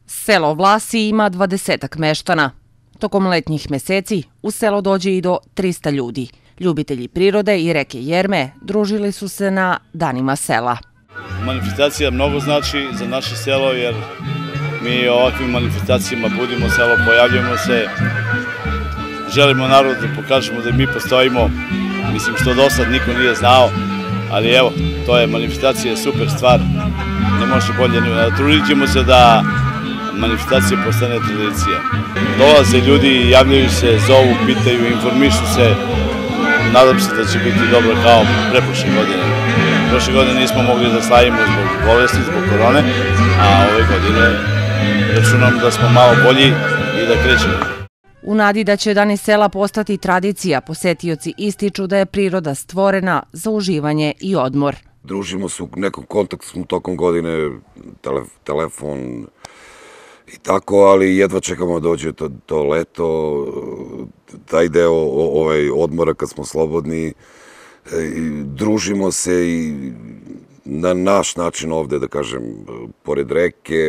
Selo Vlasi ima 20-ak meštana. Tokom letnjih meseci u selo dođe i do 300 ljudi. Ljubitelji prirode i reke Jerme družili su se na danima sela. Manifestacija mnogo znači za naše selo jer mi ovakvim manifestacijama budimo selo, pojavljujemo se, želimo narodu da pokažemo da mi postojimo, mislim što do sad niko nije znao, ali evo, to je manifestacija, super stvar, ne može bolje, trudit ćemo se da manifestacija postane tradicija. Dolaze ljudi, javljaju se, zovu, pitaju, informišu se, nadam se da će biti dobro kao preprošle godine. Prošle godine nismo mogli da slavimo zbog bolesti, zbog korone, a ove godine računam da smo malo bolji i da krećemo. U nadi da će Dani sela postati tradicija, posetioci ističu da je priroda stvorena za uživanje i odmor. Družimo se u nekom kontaktu tokom godine, telefon i tako, ali jedva čekamo da dođe to leto, taj deo odmora kad smo slobodni, družimo se i na naš način ovde, da kažem, pored reke,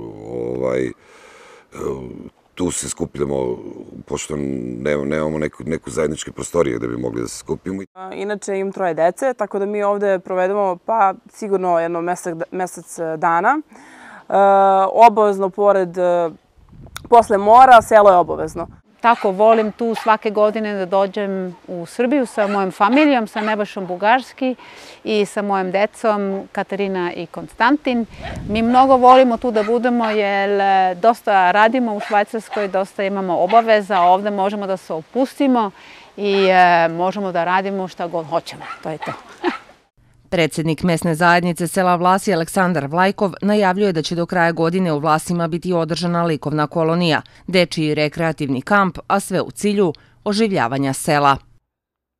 tu se skupljamo, pošto nemamo neku zajedničke prostorije gde bi mogli da se skupimo. Inače imam 3 dece, tako da mi ovde provedemo pa sigurno jedno mesec dana. Obavezno posle mora, selo je obavezno. Tako volim tu svake godine da dođem u Srbiju sa mojom familijom, sa Nebojšom Bugarski i sa mojom decom Katarina i Konstantin. Mi mnogo volimo tu da budemo jer dosta radimo u Švajcarskoj, dosta imamo obaveza, ovde možemo da se opustimo i možemo da radimo šta god hoćemo. To je to. Predsjednik mesne zajednice sela Vlasi Aleksandar Vlajkov najavljuje da će do kraja godine u Vlasima biti održana likovna kolonija, dečiji rekreativni kamp, a sve u cilju oživljavanja sela.